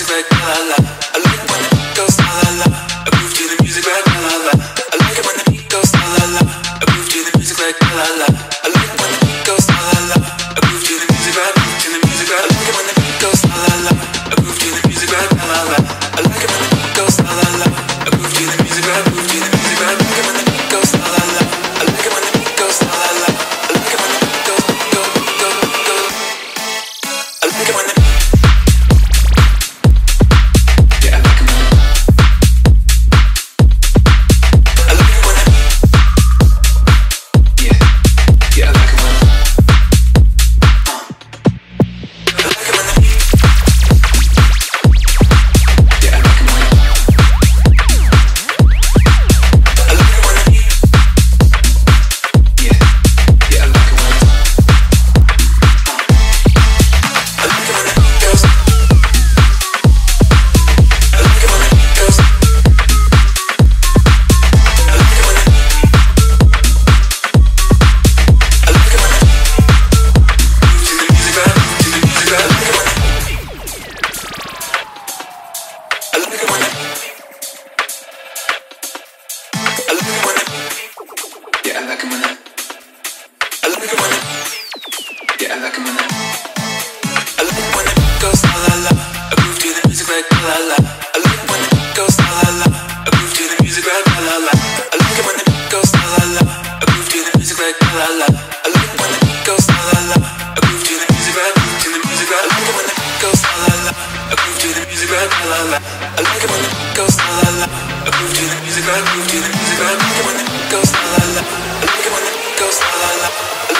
music like la la la. I like it when the beat goes la la la. I groove to the music like la la la. I like it when the beat goes la la la. I groove to the music like la la la. I like it when the beat goes la la la. I groove to the music like, to the music like. I like it when the beat goes la la la. I groove to the music like la la la. I like it when the beat goes la la la. I groove to the music like, groove to the music like. I like it when the beat goes la la la. I like it when the beat goes la la la. I like it when the beat goes go go go. I like it when the I like it when the beat goes la la la. I groove to the music, I groove to the music, I like it when the beat goes la la la. I like it when the beat goes la la la.